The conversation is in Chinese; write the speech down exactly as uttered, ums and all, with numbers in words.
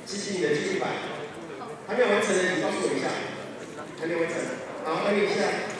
执行你的记忆版。还没有完成的，请告诉我一下。还没完成，好，等你一下。